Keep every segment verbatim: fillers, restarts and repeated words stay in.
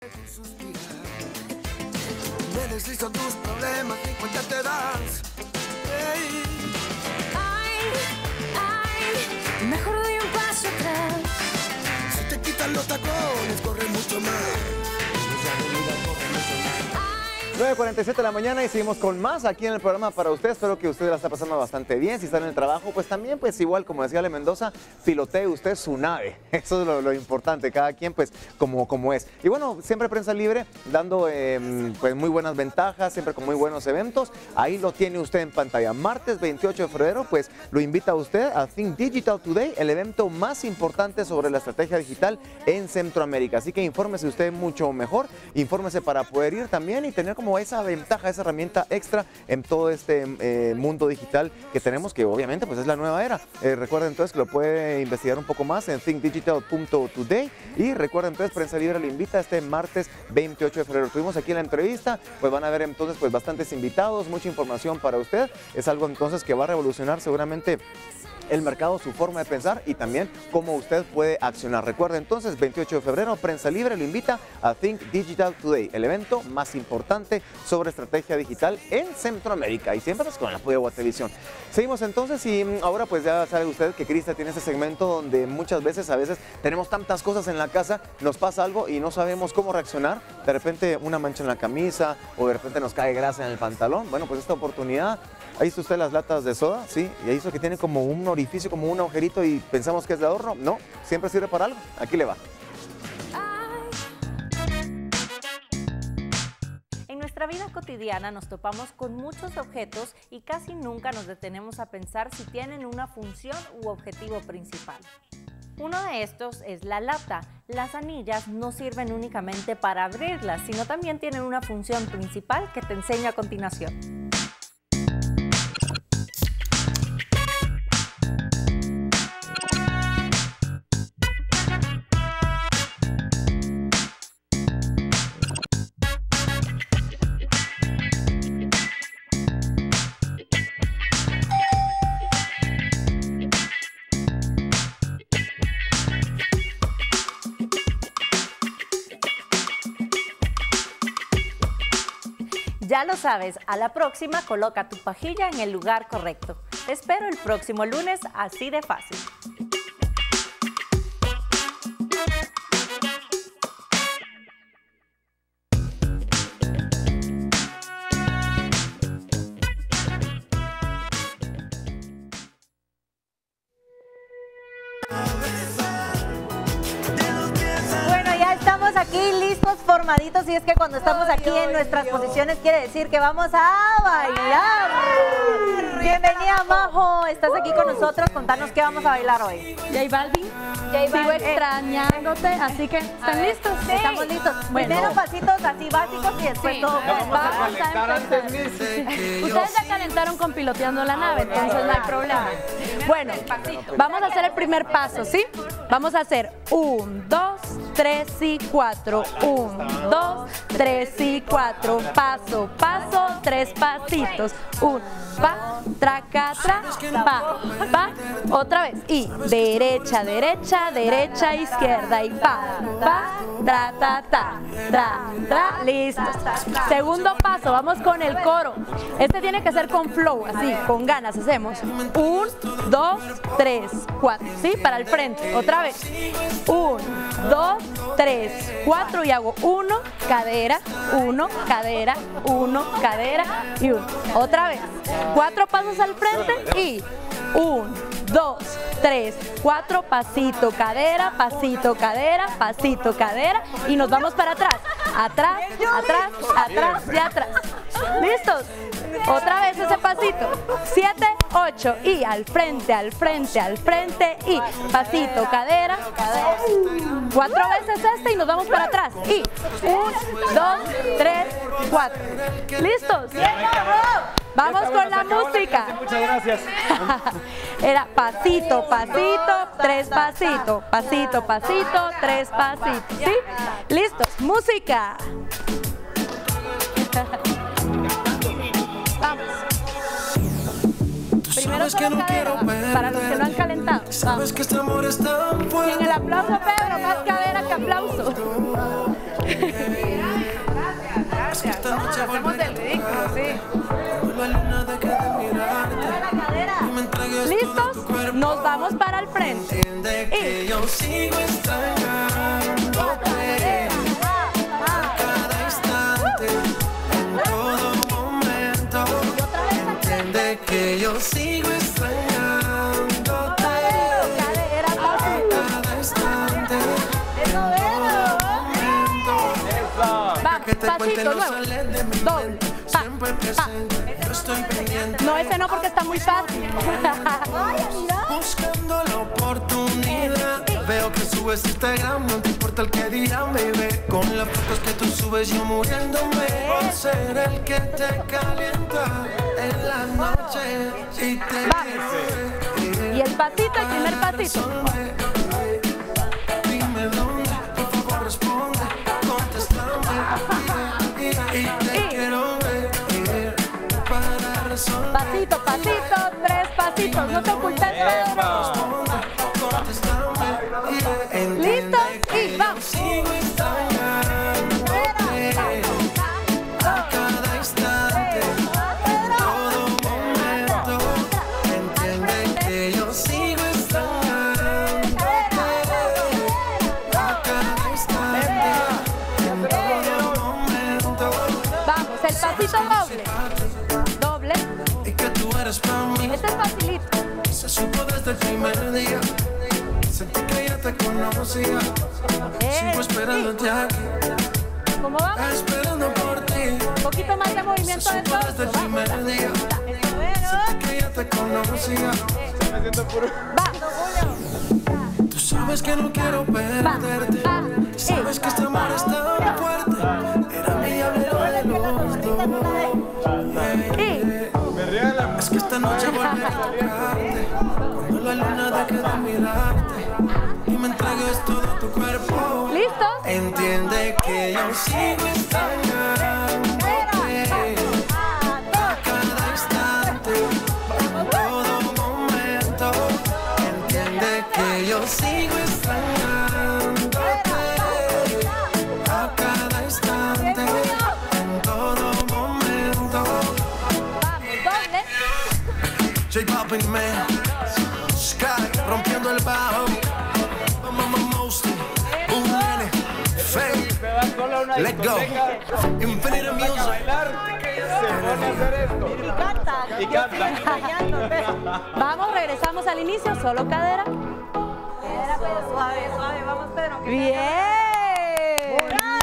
Me deslizo tus problemas, ni cuenta te das. Hey. Ay, ay, mejor doy un paso atrás. Si te quitan los tacones, corre mucho más. nueve cuarenta y siete de la mañana y seguimos con más aquí en el programa para usted. Espero que usted la está pasando bastante bien. Si está en el trabajo, pues también, pues igual, como decía Ale Mendoza, pilotee usted su nave. Eso es lo, lo importante, cada quien pues como, como es. Y bueno, siempre Prensa Libre dando eh, pues muy buenas ventajas, siempre con muy buenos eventos. Ahí lo tiene usted en pantalla. Martes veintiocho de febrero, pues lo invita a usted a Think Digital Today, el evento más importante sobre la estrategia digital en Centroamérica. Así que infórmese usted mucho mejor, infórmese para poder ir también y tener como como esa ventaja, esa herramienta extra en todo este eh, mundo digital que tenemos, que obviamente pues es la nueva era. Eh, recuerden entonces que lo puede investigar un poco más en think digital punto today y recuerden entonces Prensa Libre le invita este martes veintiocho de febrero. Tuvimos aquí la entrevista, pues van a ver entonces pues bastantes invitados, mucha información para usted. Es algo entonces que va a revolucionar seguramente el mercado, su forma de pensar y también cómo usted puede accionar. Recuerde entonces, veintiocho de febrero, Prensa Libre lo invita a Think Digital Today, el evento más importante sobre estrategia digital en Centroamérica y siempre pues con el apoyo de Guatevisión. Seguimos entonces y ahora pues ya sabe usted que Krista tiene ese segmento donde muchas veces, a veces tenemos tantas cosas en la casa, nos pasa algo y no sabemos cómo reaccionar, de repente una mancha en la camisa o de repente nos cae grasa en el pantalón. Bueno, pues esta oportunidad, ahí está usted las latas de soda, sí, y ahí eso que tiene como un orificio, como un agujerito y pensamos que es de adorno. No, siempre sirve para algo. Aquí le va. En nuestra vida cotidiana nos topamos con muchos objetos y casi nunca nos detenemos a pensar si tienen una función u objetivo principal. Uno de estos es la lata. Las anillas no sirven únicamente para abrirlas, sino también tienen una función principal que te enseño a continuación. Ya lo sabes, a la próxima coloca tu pajilla en el lugar correcto. Te espero el próximo lunes, así de fácil. Aquí listos, formaditos, y es que cuando estamos aquí en nuestras posiciones quiere decir que vamos a bailar. Bienvenida, Majo, estás aquí con nosotros, contanos qué vamos a bailar hoy. J Balvin, sigo extrañándote, así que ¿están listos? Sí. Estamos listos. Bueno. Primero pasitos así básicos y después sí. todo. Vamos, vamos a calentar antes. Sí. Ustedes ya calentaron con piloteando la nave, entonces no hay problema. Bueno, vamos a hacer el primer paso, ¿sí? Vamos a hacer un, dos, tres y cuatro. Un, dos, tres y cuatro. Paso, paso, tres pasitos. Un, pa, traca, tra, pa, pa. Otra vez. Y derecha, derecha, derecha, izquierda. Y pa, pa, tra, ta, ta, tra, tra. Listo. Segundo paso, vamos con el coro. Este tiene que ser con flow, así, con ganas. Hacemos un, dos, tres, cuatro. ¿Sí? Para el frente. Otra vez. Un, dos, tres, cuatro y hago uno, cadera, uno, cadera, uno, cadera y uno. Otra vez. Cuatro pasos al frente y un, dos, tres, cuatro, pasito, cadera, pasito, cadera, pasito, cadera y nos vamos para atrás. Atrás, atrás, atrás y atrás. ¿Listos? Otra vez ese pasito. Siete, ocho y al frente, al frente, al frente y pasito, cadera, cadera. Cuatro veces este y nos vamos para atrás. Y un, dos, tres, cuatro. ¿Listos? Vamos con la música. Muchas gracias. Era pasito, pasito, tres pasitos. Pasito, pasito, tres pasitos. ¿Sí? ¿Listos? Música. Vamos. Primero solo cadera, para los que no han calentado. Vamos. Y en el aplauso, Pedro, más cadera que aplauso. Gracias, gracias. Hacemos el ridículo, sí. ¿Listos? Nos vamos para el frente. Y... yo sigo extrañándote a cada instante, en todo momento. Entiende que yo sigo extrañándote a cada instante, en todo momento. Vamos, pasito nuevo. Doble. Pa, pa. No, ese no, porque está muy fácil. Buscando la oportunidad. Veo que subes Instagram, no te importa el que dirán, baby. Con las fotos que tú subes, yo muriéndome por ser el que te calienta en la noche. Y te quiero. Y el pasito, el primer pasito. Dime dónde, por favor responde, contéstame. Y te quiero ver. Pasito, pasito, tres pasitos, no te ocultes, Pedro. ¿Listos? Y vamos. A cada instante, en todo momento, entiende que yo sigo extrañándote. A cada instante, en todo momento. Vamos, el pasito doble. Este es facilito. Se supo desde el primer día. Sentí que ya te conocía. Eh, Sigo esperándote aquí. ¿Cómo vamos? Esperando por ti. Un poquito más de movimiento del torso. Desde el primer día. Sentí que ya te conocía. Va. Tú sabes que no quiero perderte. Va. Va. Sabes que este amor es tan fuerte. Era mi hablero de los dos. Es que esta noche volví a tocarte, cuando la luna deje de mirarte y me entregues todo tu cuerpo. ¿Listos? Entiende que yo sigo extrañándote a cada instante, en todo momento. Entiende que yo sigo extrañándote a cada instante, en todo momento. J Balvin, man, Sky, rompiendo el bajo, Mostly, un nene, Fake, Let Go, Infinite Music. Se pone a hacer esto. Y canta. Y canta. Vamos, regresamos al inicio, solo cadera. Cadera, pues, suave, suave, vamos, Pedro. Bien.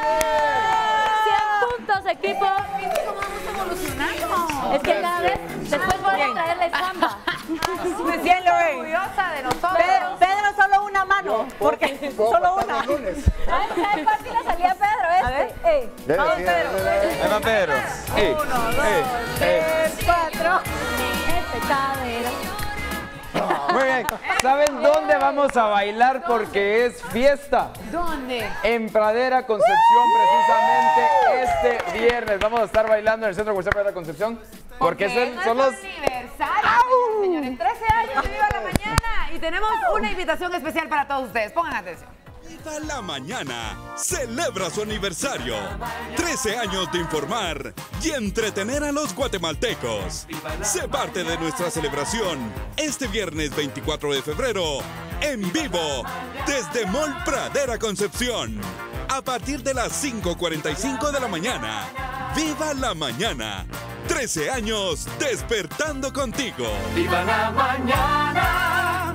cien puntos, equipo. ¿Cómo vamos evolucionando? Es que cada vez, después voy a traerle chamba. Me siento orgullosa de nosotros. Pedro, Pedro, solo una mano, porque solo una. ¿Sabes cuál tiene la salida, Pedro? Este. A ver, eh. Vamos, Pedro. Ahí va Pedro. Eh, Uno, dos, eh, eh. tres, cuatro. Este cadera. Muy bien. ¿Saben dónde vamos a bailar? Porque es fiesta. ¿Dónde? En Pradera Concepción, precisamente este viernes. Vamos a estar bailando en el Centro Comercial Pradera Concepción. Porque, porque es son los... aniversario, señores. trece años de Viva la Mañana. Y tenemos una invitación especial para todos ustedes. Pongan atención. Viva la Mañana celebra su aniversario. trece años de informar y entretener a los guatemaltecos. Sé parte de nuestra celebración este viernes veinticuatro de febrero en vivo desde Mall Pradera Concepción. A partir de las cinco cuarenta y cinco de la mañana. Viva la Mañana. trece años despertando contigo. Viva la mañana.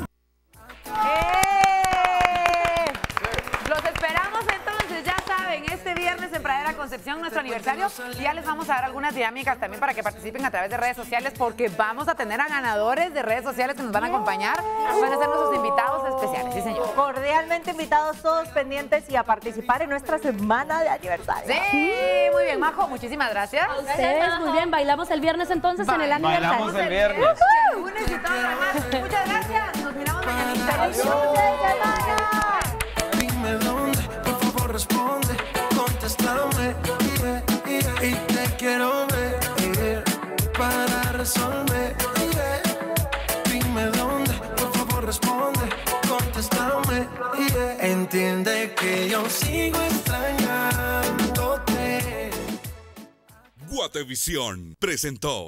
¡Eh! Los esperamos entonces, ya saben, este viernes en Pradera Concepción, nuestro aniversario. Y ya les vamos a dar algunas dinámicas también para que participen a través de redes sociales, porque vamos a tener a ganadores de redes sociales que nos van a acompañar. Van a ser nuestros invitados especiales, sí señor. Cordialmente invitados todos pendientes y a participar en nuestra semana de aniversario. Sí, muy bien, Majo, muchísimas gracias. A ustedes, muy bien. Bailamos el viernes entonces en el aniversario. Bailamos el viernes. El lunes y todo lo demás. Muchas gracias. Nos miramos mañanita. Dime dónde, por favor responde, contéstame. Y te quiero ver para resolver. Dime dónde, por favor responde, contéstame. contéstame, yeah. Entiende que yo sigo extrañándote. Guatevisión presentó.